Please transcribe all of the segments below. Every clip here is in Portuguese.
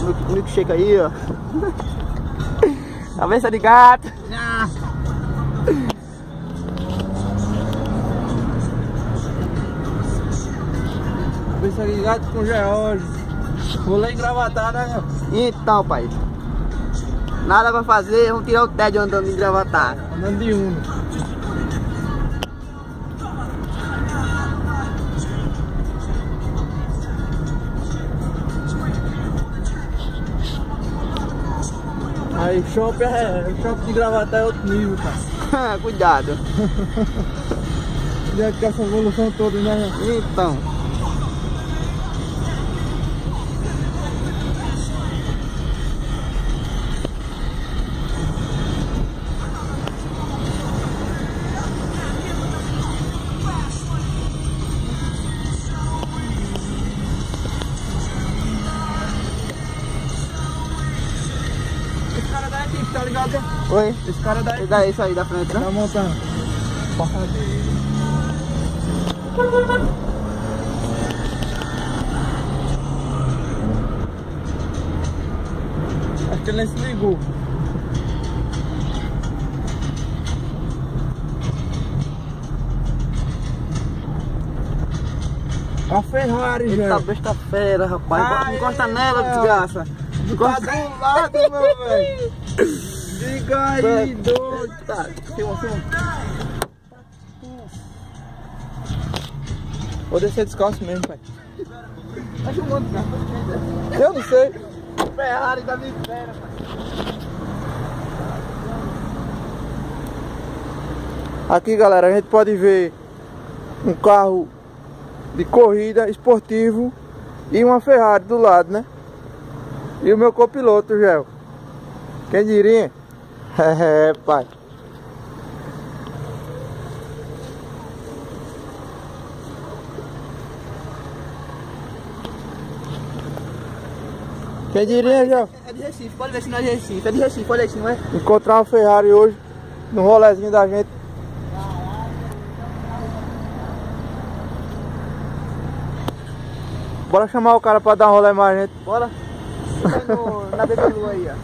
O milkshake aí, ó. Cabeça de gato. Cabeça de gato com George. Vou lá engravatar, né, meu? Então, pai. Nada pra fazer, vamos tirar o tédio andando em Gravatar. Andando de Uno. Aí shopping de Gravatar é outro nível, cara. Cuidado. Já que essa evolução toda, né? Então. Esse cara daí, tá ligado? Oi? Esse cara daí. Isso aí da frente, né? Tá montando. Acho que ele nem se ligou. A Ferrari, Ele velho. tá besta fera, rapaz. Ai, Encosta nela, desgraça. Tá do lado, meu velho. Diga aí, doido. Tá, filma. Vou descer descalço mesmo, pai. Tá filmando, cara. Eu não sei. Ferrari da minha fera, pai. Aqui, galera, a gente pode ver um carro de corrida esportivo e uma Ferrari do lado, né? E o meu copiloto, Gel. Quem diria? É, pai. Quem diria, Gel? É de Recife, pode ver se não é de Recife. É de Recife, olha aí, não é? Encontrar uma Ferrari hoje no rolezinho da gente. Bora chamar o cara pra dar um rolê mais, gente. Bora. Vai na BBLU aí, ó.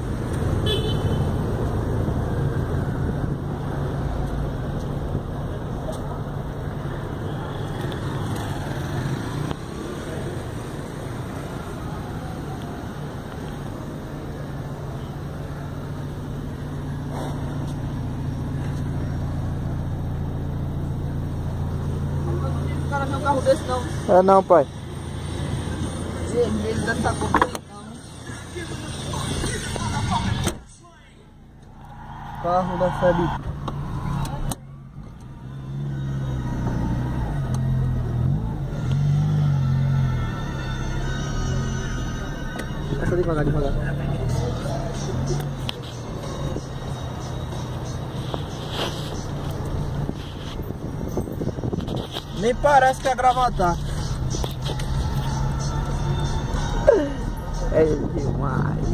O cara não é um carro desse, não. É não, pai. Vermelho dessa cor aí, não. Carro da série. Essa devagar. Nem parece que é Gravatar. É demais.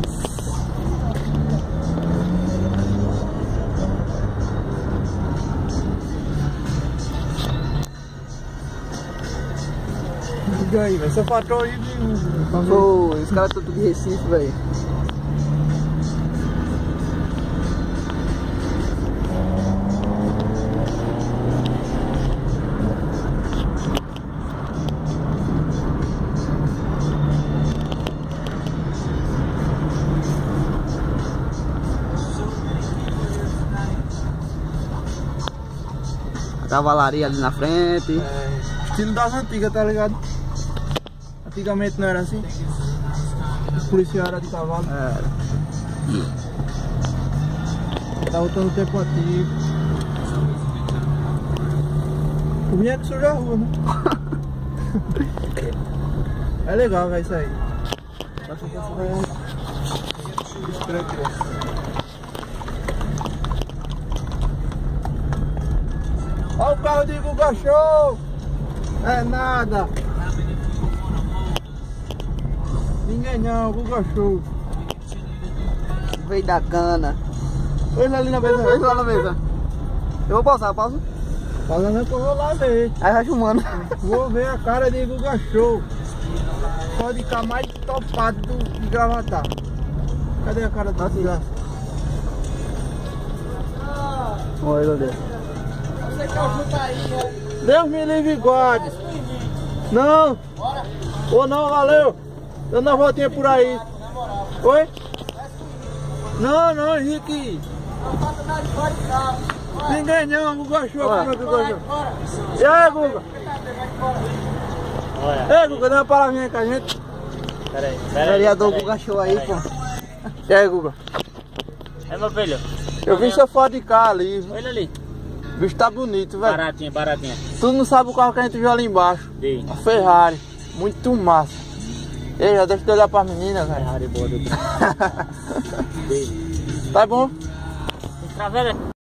Diga aí, velho. Seu patrão aí de Pô, os caras estão tudo de Recife, velho. Cavalaria ali na frente. É, estilo das antigas, tá ligado? Antigamente não era assim. O policial era de cavalo. Era. Tá voltando o tempo antigo. O vinho é que suja a rua, né? É legal, velho, isso aí. Acho que você vai discreto. Olha o carro de Guga Show! É nada! Ninguém não, Guga Show! Veio da cana. Ele ali na mesa. Ele lá na mesa. Eu vou pausar, pausa. Falando que eu vou lá ver. Aí vai filmando. Vou ver a cara de Guga Show. pode ficar mais topado de Gravatar. Cadê a cara do desgraça? Oi, meu Deus. Você quer ajuda aí, né? Deus me livre e guarde. Não. Bora. Ou não, valeu. Eu não voltinha por aí. Oi? Não, Henrique. Não faça nada de fora de carro. Ninguém não, Guga achou. E aí, Guga? Ei, Guga, dá uma palavrinha com a gente. Peraí. Vereador Guga Show aí, pô. E aí, Guga? É, meu filho. Eu vi seu foto de carro ali. Olha ali. O bicho tá bonito, velho. Baratinha. Tu não sabe o carro que a gente viu ali embaixo. Sim. A Ferrari. Muito massa. Ei, já deixa eu olhar pra menina, velho. Ferrari boa do Tá bom? Travessa.